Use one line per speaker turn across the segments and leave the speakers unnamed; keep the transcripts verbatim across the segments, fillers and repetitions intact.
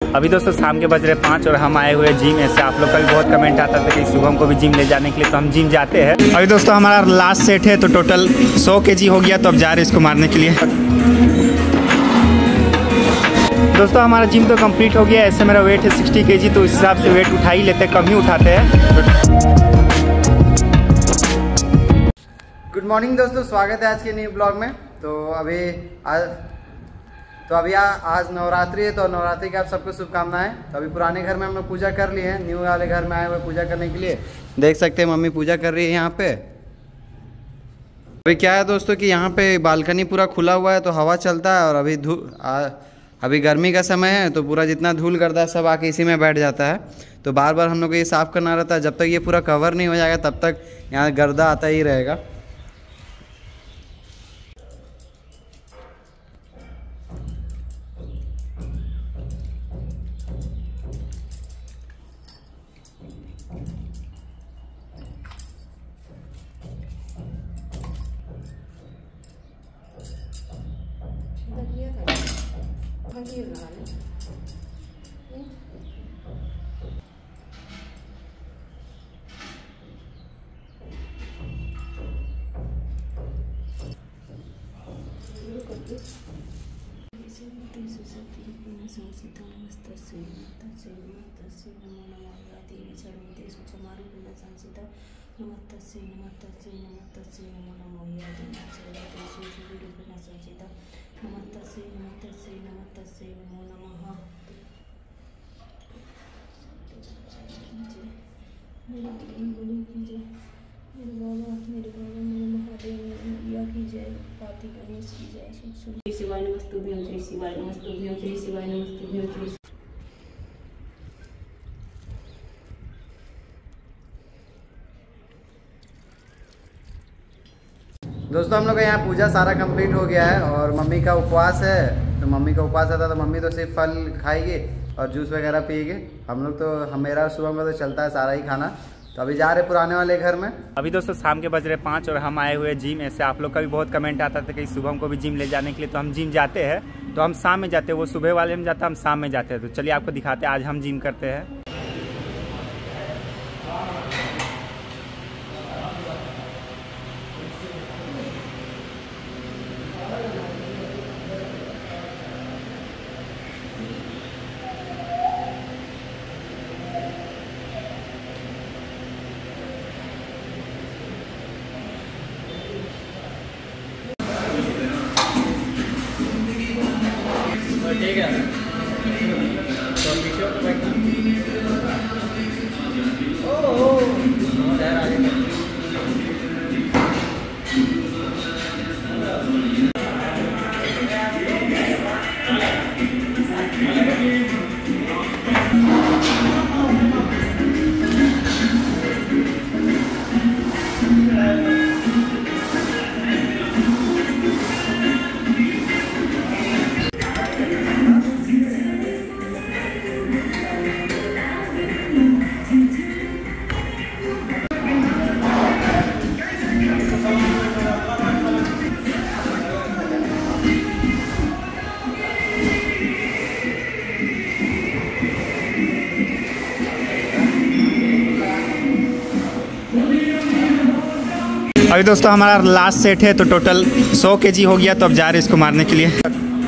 अभी दोस्तों शाम के बज रहे पाँच और हम आए हुए जिम। ऐसे आप लोग का भी बहुत कमेंट आता था कि शुभम को भी जिम ले जाने के लिए, तो हम जिम जाते हैं। अभी दोस्तों हमारा लास्ट सेट है, तो टोटल सौ के जी हो गया, तो अब जा रहे हैं इसको मारने के लिए। दोस्तों हमारा जिम तो कंप्लीट हो गया। ऐसे मेरा वेट है सिक्सटी के जी, तो इस हिसाब से वेट उठा ही लेते हैं, कम ही उठाते हैं। गुड मॉर्निंग दोस्तों, स्वागत है आज के न्यू ब्लॉग में। तो अभी आज तो अभी आ, आज नवरात्रि है, तो नवरात्रि की आप सबको शुभकामनाएं। तो अभी पुराने घर में हम लोग पूजा कर लिए हैं, न्यू वाले घर में आए हुए पूजा करने के लिए। देख सकते हैं मम्मी पूजा कर रही है यहाँ पे। अभी क्या है दोस्तों कि यहाँ पे बालकनी पूरा खुला हुआ है, तो हवा चलता है। और अभी धू अभी गर्मी का समय है, तो पूरा जितना धूल गर्दा सब आके इसी में बैठ जाता है। तो बार बार हम लोग को ये साफ़ करना रहता है। जब तक ये पूरा कवर नहीं हो जाएगा तब तक यहाँ गर्दा आता ही रहेगा।
नमस्तस्यै नमस्तस्यै नमस्तस्यै नमो नमो या देवी सर्वदेषु सुविरूपेण संचिता नमस्तस्यै नमस्तस्यै नमस्तस्यै नमो नमः। मेरे बोली की जय, मेरे बाबा मेरे बाबा मेरे महादेव मेरे मैया की जय, कार्तिक गणेश की जय। श्री शिवाय नमस्तुभ्यं, श्री शिवाय नमस्तुभ्यं, श्री शिवाय नमस्तुभ्यं, श्री।
दोस्तों हम लोग का यहाँ पूजा सारा कंप्लीट हो गया है और मम्मी का उपवास है। तो मम्मी का उपवास था, तो मम्मी तो सिर्फ फल खाएगी और जूस वगैरह पिएगी। हम लोग तो हम मेरा सुबह में तो चलता है सारा ही खाना। तो अभी जा रहे पुराने वाले घर में। अभी दोस्तों शाम के बज रहे पाँच और हम आए हुए जिम। ऐसे आप लोग का भी बहुत कमेंट आता था कि शुभम को भी जिम ले जाने के लिए, तो हम जिम जाते हैं। तो हम शाम में जाते हैं, वो सुबह वाले में जाता है, हम शाम में जाते हैं। तो चलिए आपको दिखाते हैं आज हम जिम करते हैं। ठीक है, तो पीछे तो बैठना। ओह ओह यार आगे अभी दोस्तों हमारा लास्ट सेट है, तो टोटल सौ के जी हो गया, तो अब जा रहे हैं इसको मारने के लिए।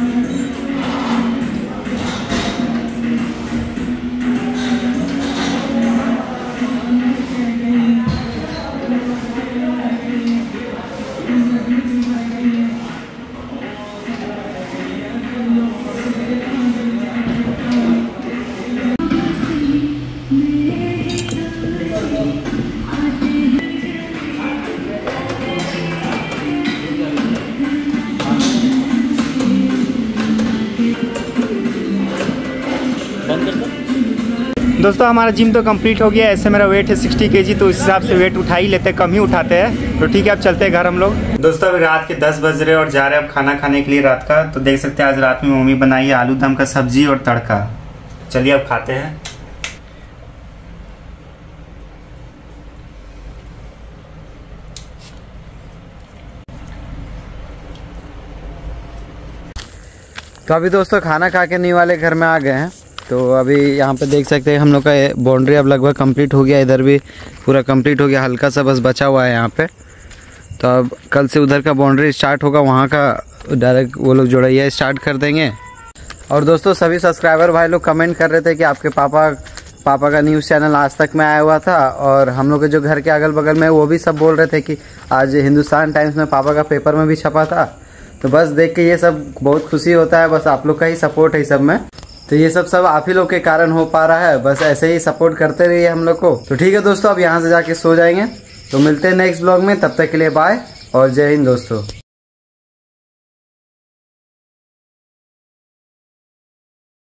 दोस्तों हमारा जिम तो कंप्लीट हो गया। ऐसे मेरा वेट है सिक्सटी के जी, तो इस हिसाब से वेट उठा ही लेते हैं, कम ही उठाते हैं। तो ठीक है, अब चलते हैं घर हम लोग। दोस्तों अभी रात के दस बज रहे और जा रहे हैं अब खाना खाने के लिए रात का। तो देख सकते हैं आज रात में मम्मी बनाई है आलू दम का सब्जी और तड़का। चलिए अब खाते हैं। तो अभी दोस्तों खाना खा के न्यू वाले घर में आ गए हैं। तो अभी यहाँ पे देख सकते हैं हम लोग का बाउंड्री अब लगभग कंप्लीट हो गया, इधर भी पूरा कंप्लीट हो गया, हल्का सा बस बचा हुआ है यहाँ पे। तो अब कल से उधर का बाउंड्री स्टार्ट होगा, वहाँ का डायरेक्ट वो लोग जोड़ैया स्टार्ट कर देंगे। और दोस्तों सभी सब्सक्राइबर भाई लोग कमेंट कर रहे थे कि आपके पापा पापा का न्यूज़ चैनल आज तक में आया हुआ था, और हम लोग के जो घर के अगल बगल में वो भी सब बोल रहे थे कि आज हिंदुस्तान टाइम्स में पापा का पेपर में भी छपा था। तो बस देख के ये सब बहुत खुशी होता है, बस आप लोग का ही सपोर्ट है सब में। तो ये सब सब आप ही लोग के कारण हो पा रहा है, बस ऐसे ही सपोर्ट करते रहिए हम लोग को। तो ठीक है दोस्तों, अब यहाँ से जाके सो जाएंगे। तो मिलते हैं नेक्स्ट ब्लॉग में, तब तक के लिए बाय और जय हिंद दोस्तों।